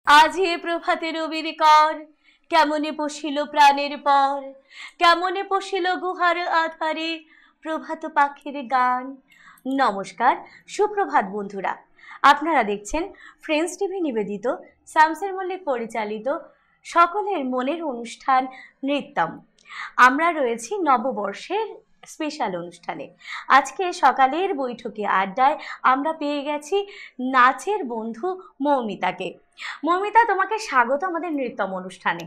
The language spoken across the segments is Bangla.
আজি প্রভাতে রবির কর, কেমনে পশিল প্রাণের পর, কেমনে পশিল গুহার আধারে প্রভাত পাখির গান। নমস্কার, সুপ্রভাত বন্ধুরা। আপনারা দেখছেন ফ্রেন্ডস টিভি নিবেদিত শামসের মল্লিক পরিচালিত সকলের মনের অনুষ্ঠান নৃত্যম। আমরা রয়েছি নববর্ষের স্পেশাল অনুষ্ঠানে। আজকে সকালের বৈঠকে আড্ডায় আমরা পেয়ে গেছি নাচের বন্ধু মৌমিতাকে। মৌমিতা, তোমাকে স্বাগত আমাদের নৃত্যম অনুষ্ঠানে।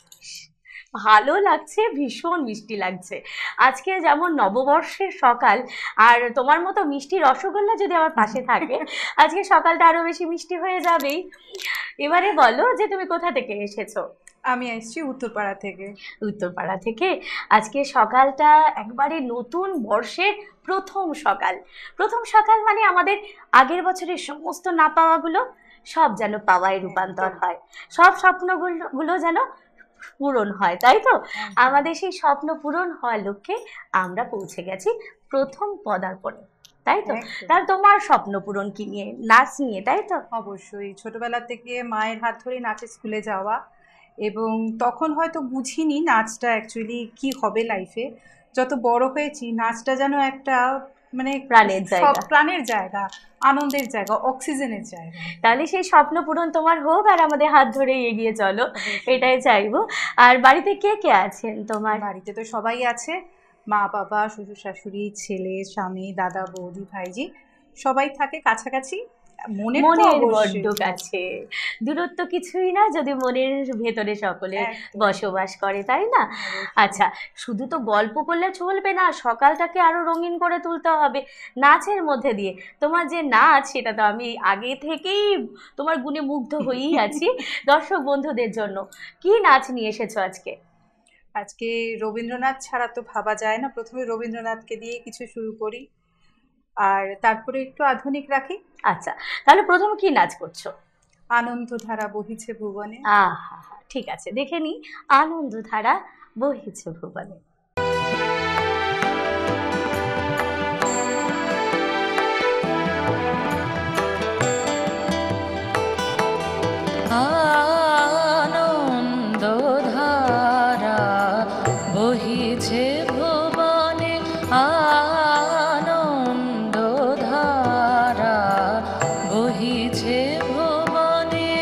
ভালো লাগছে, ভীষণ মিষ্টি লাগছে। আজকে যেমন নববর্ষের সকাল, আর তোমার মতো মিষ্টি রসগোল্লা যদি আমার পাশে থাকে আজকে সকালটা আরো বেশি মিষ্টি হয়ে যাবেই। এবারে বলো যে তুমি কোথা থেকে এসেছো? আমি এসেছি উত্তরপাড়া থেকে। উত্তরপাড়া থেকে। আজকে সকালটা একবারে নতুন বর্ষের প্রথম সকাল। প্রথম সকাল মানে আমাদের আগের বছরের সমস্ত না পাওয়াগুলো সব যেন পাওয়ায় রূপান্তর হয়, সব স্বপ্নগুলো যেন পূরণ হয়, তাই তো? আমাদের সেই স্বপ্ন পূরণ হওয়ার লক্ষ্যে আমরা পৌঁছে গেছি প্রথম পদার্পণে, তাই তো? তাহলে তোমার স্বপ্ন পূরণ কি নিয়ে? নাচ নিয়ে, তাই তো? অবশ্যই, ছোটবেলা থেকে মায়ের হাত ধরে নাচের স্কুলে যাওয়া, এবং তখন হয়তো বুঝিনি নাচটা অ্যাকচুয়ালি কি হবে লাইফে। যত বড় হয়েছি নাচটা যেন একটা মানে প্রাণের জায়গা, আনন্দের জায়গা, অক্সিজেনের জায়গা। তাহলে সেই স্বপ্ন পূরণ তোমার হোক, আর আমাদের হাত ধরে এগিয়ে চলো, এটাই চাইবো। আর বাড়িতে কে কে আছেন তোমার? বাড়িতে তো সবাই আছে, মা বাবা, শ্বশুর শাশুড়ি, ছেলে, স্বামী, দাদা, বৌদি, ভাইজি, সবাই থাকে কাছাকাছি। মনের বড্ড কাছে, দূরত্ব কিছুই না যদি মনের ভেতরে সকলে বসবাস করে, তাই না? আচ্ছা, শুধু তো গল্প করলে চলবে না, সকালটাকে আরো রঙিন করে তুলতে হবে নাচের মধ্যে দিয়ে। তোমার যে নাচ, সেটা তো আমি আগে থেকেই তোমার গুণে মুগ্ধ হয়েই আছি। দর্শক বন্ধুদের জন্য কি নাচ নিয়ে এসেছো আজকে? আজকে রবীন্দ্রনাথ ছাড়া তো ভাবা যায় না, প্রথমে রবীন্দ্রনাথকে দিয়ে কিছু শুরু করি, আর তারপরে একটু আধুনিক রাখি। আচ্ছা, তাহলে প্রথম কি নাচ করছো? আনন্দধারা বহিছে ভুবনে। আহা, ঠিক আছে, দেখে নি। আনন্দধারা বহিছে ভুবনে। আনন্দধারা বহিছে ভুবনে, আনন্দধারা বহিছে ভুবনে,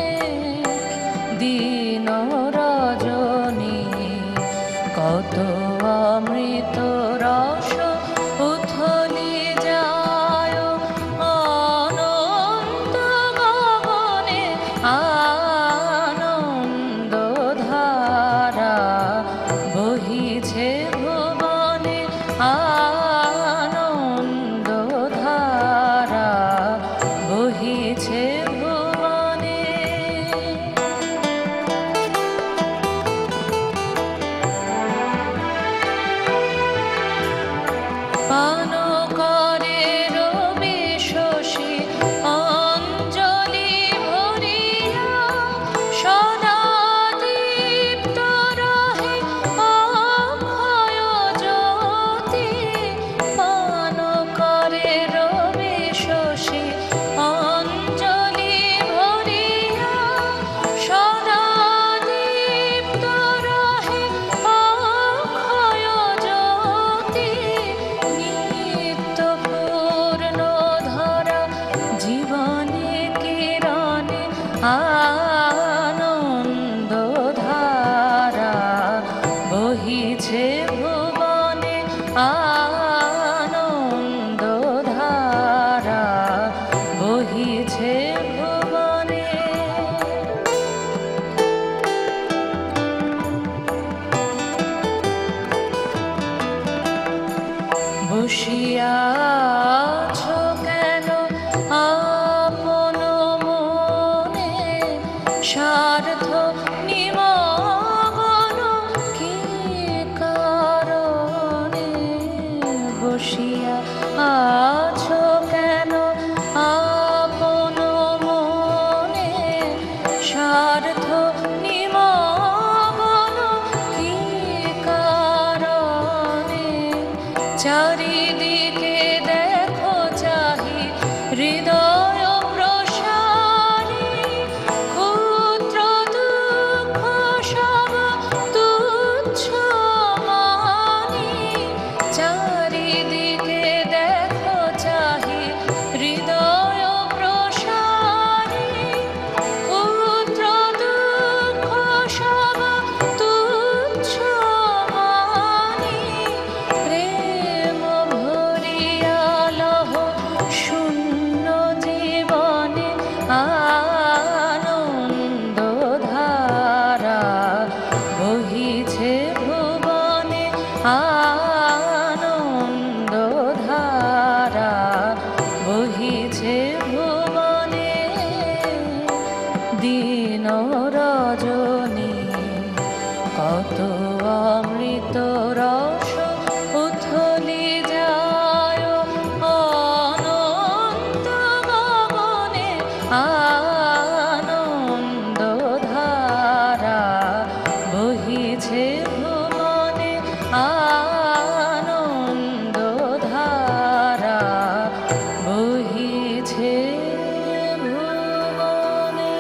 দিন রজনী কত অমৃত রস উথলি যায় অনন্ত গগনে, আনন্দধারা বহিছে ভুবনে, আনন্দধারা বহিছে ভুবনে। পান করে রবি শশী অঞ্জলি ভরিয়া, সদা দীপ্ত রহে অক্ষয় জ্যোতি। পান করে রবি শশী অঞ্জলি ভরিয়া, সদা দীপ্ত রহে অক্ষয় জ্যোতি। নিত্য পূর্ণ ধরা জীবনে কিরণে, আনন্দধারা বহিছে ভুবনে, আনন্দধারা বহিছে ভুবনে। বসিয়া আছো কেন আপন মনে, স্বার্থ নিমগ্ন কি কারণে? বসিয়া আছো কেন আপন মনে, স্বার্থ নিমগ্ন কি কারণে? চারিদিকে দেখো চাহি হৃদয় প্রসারী, খুব ক্ষীণ রজনী কত অমৃত রস উথলি যায় অনন্ত গগনে আনন্দ ধারা বহিছে ভুবনে আনন্দ ধারা বহিছে ভুবনে।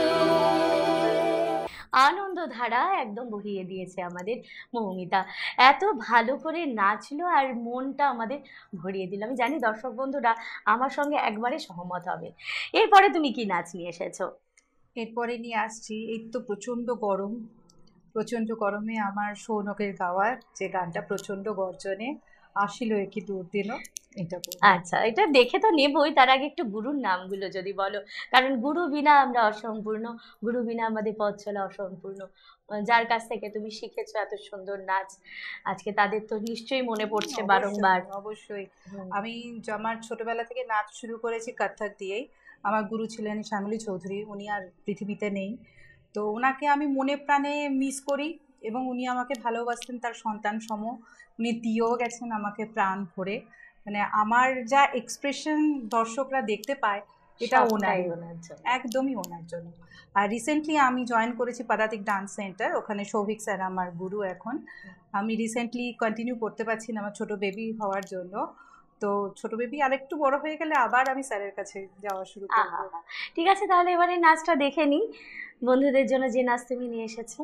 আনন্দধারা একদম বহিয়ে দিয়েছে আমাদের মৌমিতা। এত ভালো করে নাচলো আর মনটা আমাদের ভরিয়ে দিল। আমি জানি দর্শক বন্ধুরা আমার সঙ্গে একবারে সহমত হবে। এরপরে তুমি কি নাচ নিয়ে এসেছো? এরপরে নিয়ে আসছি, এই তো প্রচণ্ড গরম, প্রচণ্ড গরমে আমার সৌনকের গাওয়া যে গানটা প্রচণ্ড গর্জনে আসিল একি দুর্দিনও, এটা বলবো। আচ্ছা, এটা দেখে তো নেবই, তার আগে একটু গুরুর নামগুলো যদি বলো, কারণ গুরু বিনা আমরা অসম্পূর্ণ, গুরু বিনা আমাদের পথ চলা অসম্পূর্ণ। যার কাছ থেকে তুমি শিখেছো এত সুন্দর নাচ, আজকে তাদের তো নিশ্চয়ই মনে পড়ছে বারংবার। অবশ্যই। হুম। আমি আমার ছোটবেলা থেকে নাচ শুরু করেছি কত্থক দিয়েই। আমার গুরু ছিলেন শ্যামলী চৌধুরী, উনি আর পৃথিবীতে নেই। তো ওনাকে আমি মনে প্রাণে মিস করি এবং উনি আমাকে ভালোবাসতেন তার সন্তান সম। উনি দিয়েও গেছেন আমাকে প্রাণ ভরে। মানে আমার যা এক্সপ্রেশন দর্শকরা দেখতে পায় এটা সবটাই ওনারই, ওনার জন্য। একদমই ওনার জন্য। আর রিসেন্টলি আমি জয়েন করেছি পদাতিক ডান্স সেন্টার, ওখানে সৌভিক স্যার আমার গুরু এখন। আমি রিসেন্টলি কন্টিনিউ করতে পারছি না আমার ছোট বেবি হওয়ার জন্য। তো ছোট বেবি আরেকটু বড় হয়ে গেলে আবার আমি স্যারের কাছে যাওয়া শুরু করব। আহা, ঠিক আছে, তাহলে এবারে নাচটা দেখে নিই, বন্ধুদের জন্য যে নাচ তুমি নিয়ে এসেছো।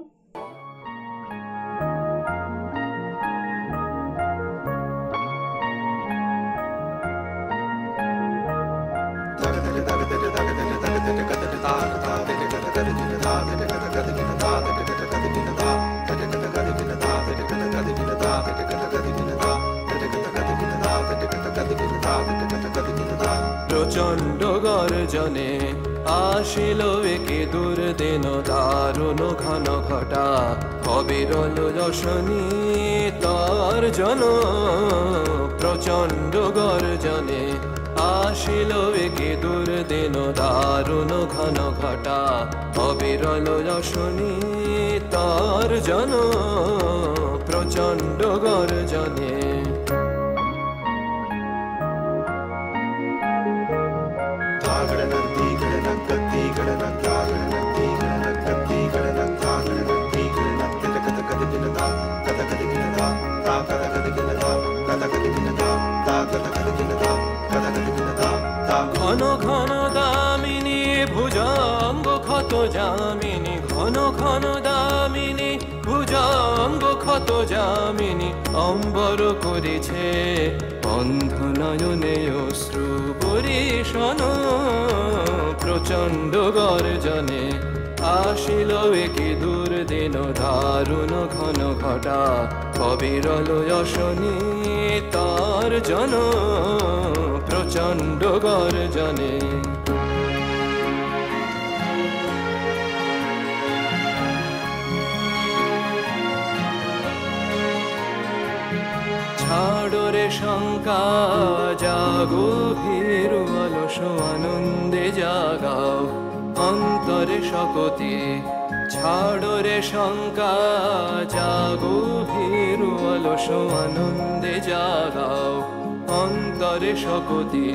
প্রচণ্ড গর্জনে আসিল একে দুর্দিন দারুণ ঘন ঘটা অবিরল যশনী তার জন। প্রচণ্ড গর্জনে আসিল একে দুর্দিন দারুণ ঘন ঘটা অবিরল যশনী তার জন। প্রচণ্ড গর্জনে ঘন ঘন দামিনী ভুজঙ্গ ক্ষত যামিনী ঘন ঘন দামিনী ভুজঙ্গ ক্ষত যামিনী অম্বর করেছে অন্ধ নয়নে অশ্রু বরিশন। প্রচণ্ড গর্জনে আসিল একি দুর্দিন দারুণ ঘন ঘটা অবিরল যশনী তার জন। প্রচণ্ড গর্জনে ছাড়ো রে শঙ্কা জাগো ভীরু অলস আনন্দে জাগাও অন্তরে শকতি। ছাড়ো রে শঙ্কা জাগো ভীরু অলস আনন্দে জাগাও অন্তরে শকতি।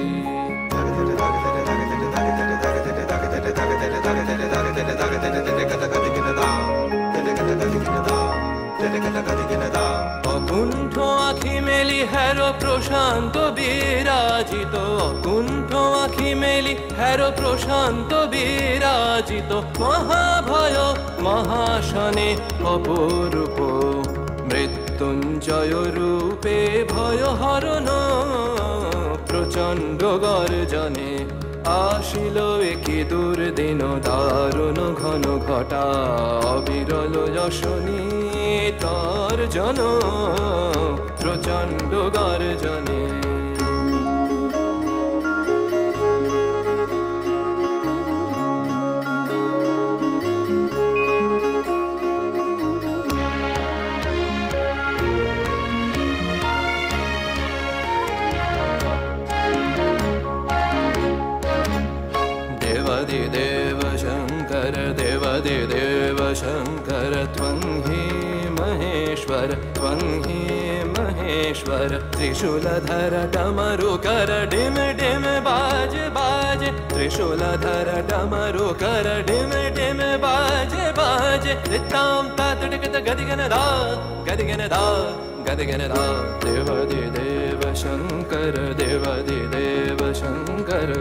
অকুণ্ঠ আখি মেলি হেরো প্রশান্ত বিরাজিত অকুণ্ঠ আখি মেলি হেরো প্রশান্ত বিরাজিত মহাভয় মহাশনে অপরূপ মৃত্যুঞ্জয় রূপে ভয় হরণ। প্রচণ্ড গর্জনে আসিল একি দুর্দিন দারুণ ঘন ঘটা অবিরল যশনী তার জন। প্রচণ্ড গর্জনে देवादिदेव शङ्कर त्वं हि महेश्वर त्वं हि महेश्वर त्रिशूलधर डमरुकर डिम डिम बाज बाज त्रिशूलधर डमरुकर डिम डिम बाज बाज रितां तातडिकत गदिगनदा गदिगनदा गदिगनदा देवादिदेव शङ्कर देवादिदेव शङ्कर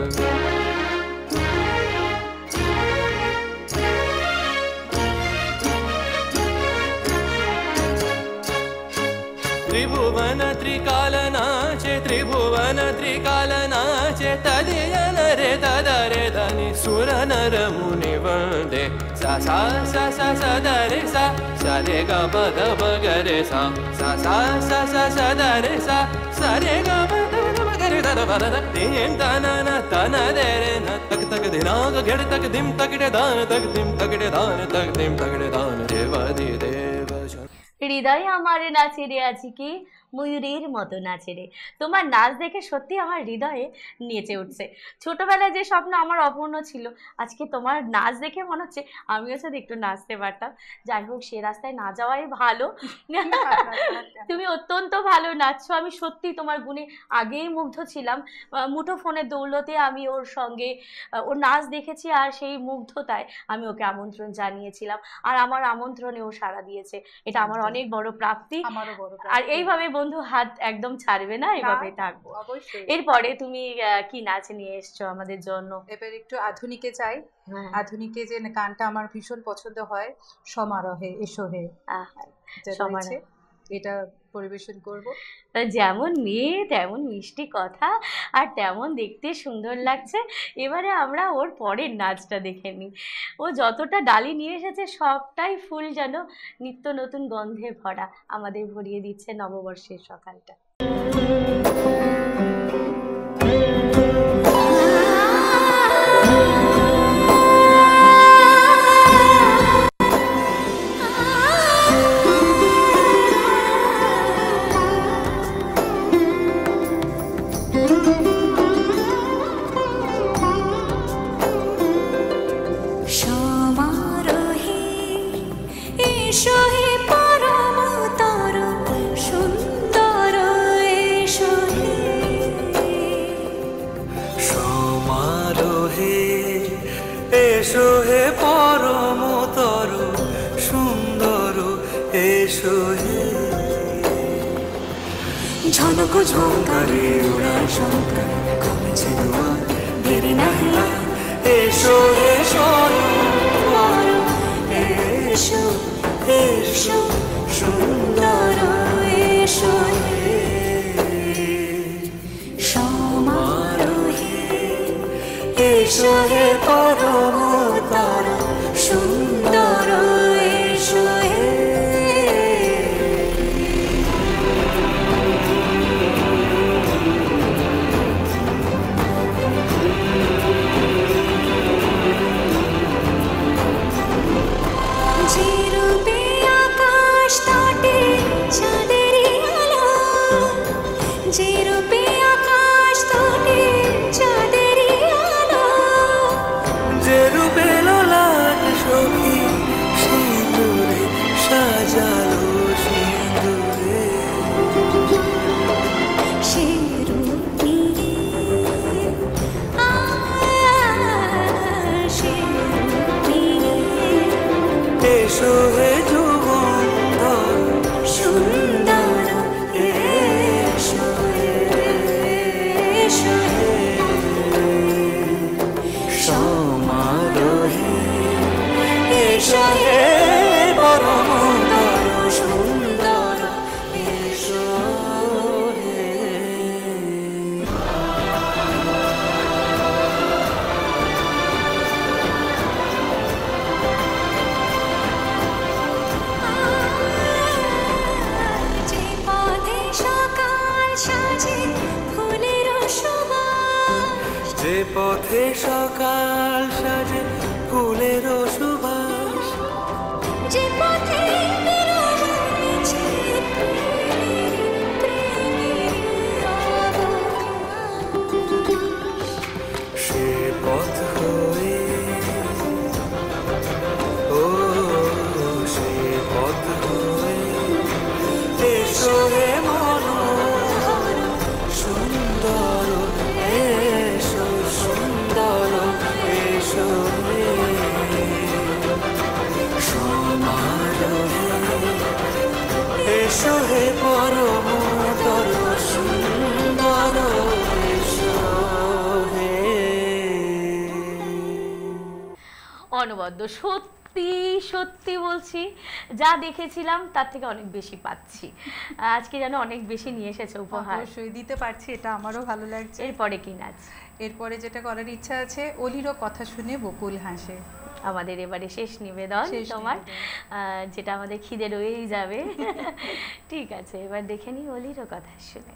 त्रिभुवन त्रिकालनाचे त्रिभुवन त्रिकालनाचे तदियन रे तदरे धनि सुर नर मुनि वन्दे सा सा सा सा सा द रे सा सा रे ग प द प ग रे सा सा सा सा सा सा द रे सा सा रे ग प द प ग रे द प द तीन तन न तन दे रे न तक तक दिनाग घेड़ तक दिम तकड़े दान तक दिम तकड़े दान तक दिम तकड़े दान देवादिदेव হৃদয়ে আমার নাচে রে আজি কি ময়ূরের মতো নাচে রে। তোমার নাচ দেখে সত্যি আমার হৃদয়ে নেচে উঠছে। ছোটবেলায় যে স্বপ্ন আমার অপূর্ণ ছিল, আজকে তোমার নাচ দেখে মনে হচ্ছে আমিও যদি একটু নাচতে পারতাম। যাই হোক, সে রাস্তায় না যাওয়াই ভালো। তুমি অত্যন্ত ভালো নাচছো, আমি সত্যি তোমার গুণে আগেই মুগ্ধ ছিলাম। মুঠো ফোনের দৌলতে আমি ওর সঙ্গে ওর নাচ দেখেছি, আর সেই মুগ্ধতায় আমি ওকে আমন্ত্রণ জানিয়েছিলাম, আর আমার আমন্ত্রণে ও সাড়া দিয়েছে। এটা আমার অনেক বড় প্রাপ্তি। আর এইভাবে বন্ধু হাত একদম ছাড়বে না, এইভাবে থাকবো অবশ্যই। এরপরে তুমি কি নাচ নিয়ে এসছো আমাদের জন্য? এবার একটু আধুনিকে যাই। আধুনিকে যে গানটা আমার ভীষণ পছন্দ হয়, সমারোহে এসো হে, এটা পরিবেশন করব। যেমন মেয়ে তেমন মিষ্টি কথা, আর তেমন দেখতে সুন্দর লাগছে। এবারে আমরা ওর পরের নাচটা দেখে নিই। ও যতটা ডালি নিয়ে এসেছে সবটাই ফুল যেন নিত্য নতুন গন্ধে ভরা, আমাদের ভরিয়ে দিচ্ছে নববর্ষের সকালটা। ঝনক ঝঙ্কারে ওরা শঙ্কর কমেছে দুয়ার, দেরি নাহি এসো এসো এসো এসো সুন্দর এসো সমারোহে এসো হে পরমতর সুন্দর এসো হে। অনবদ্য, সত্যি সত্যি বলছি, যা দেখেছিলাম তার থেকে অনেক বেশি পাচ্ছি। আজকে যেন অনেক বেশি নিয়ে এসেছে উপহার। অবশ্যই দিতে পারছি, এটা আমারও ভালো লাগছে। এরপরে কি নাচ? এরপরে যেটা করার ইচ্ছা আছে, অলিরও কথা শুনে বকুল হাসে। আমাদের এবারে শেষ নিবেদন তোমার, যেটা আমাদের খিদে রয়েই যাবে। ঠিক আছে, এবার দেখে নিই অলিরও কথা শুনে।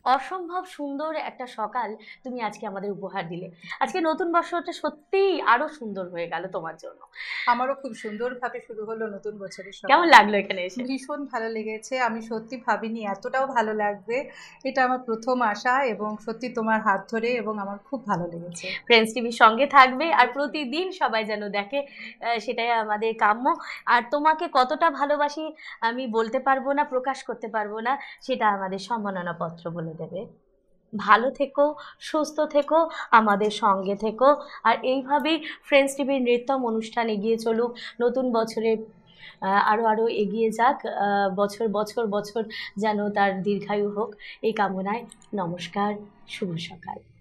অসম্ভব সুন্দর একটা সকাল তুমি আজকে আমাদের উপহার দিলে। আজকে নতুন বছরটা সত্যিই আরো সুন্দর হয়ে গেল তোমার জন্য। আমারও খুব সুন্দরভাবে শুরু হলো নতুন বছরের সকাল। কেমন লাগলো এখানে এসে? ভীষণ ভালো লেগেছে, আমি সত্যি ভাবিনি এতটাও ভালো লাগবে। এটা আমার প্রথম আশা এবং সত্যি তোমার হাত ধরে এবং আমার খুব ভালো লেগেছে। ফ্রেন্ডস টিভির সঙ্গে থাকবে আর প্রতিদিন সবাই যেন দেখে, সেটাই আমাদের কাম্য। আর তোমাকে কতটা ভালোবাসি আমি বলতে পারবো না, প্রকাশ করতে পারবো না, সেটা আমাদের সম্মাননা পত্র বলে দেবে। ভালো থেকো, সুস্থ থেকো, আমাদের সঙ্গে থেকো। আর এইভাবেই ফ্রেন্ডস টিভির নৃত্যম অনুষ্ঠান এগিয়ে চলুক, নতুন বছরে আরও আরও এগিয়ে যাক, বছর বছর বছর যেন তার দীর্ঘায়ু হোক, এই কামনায় নমস্কার, শুভ সকাল।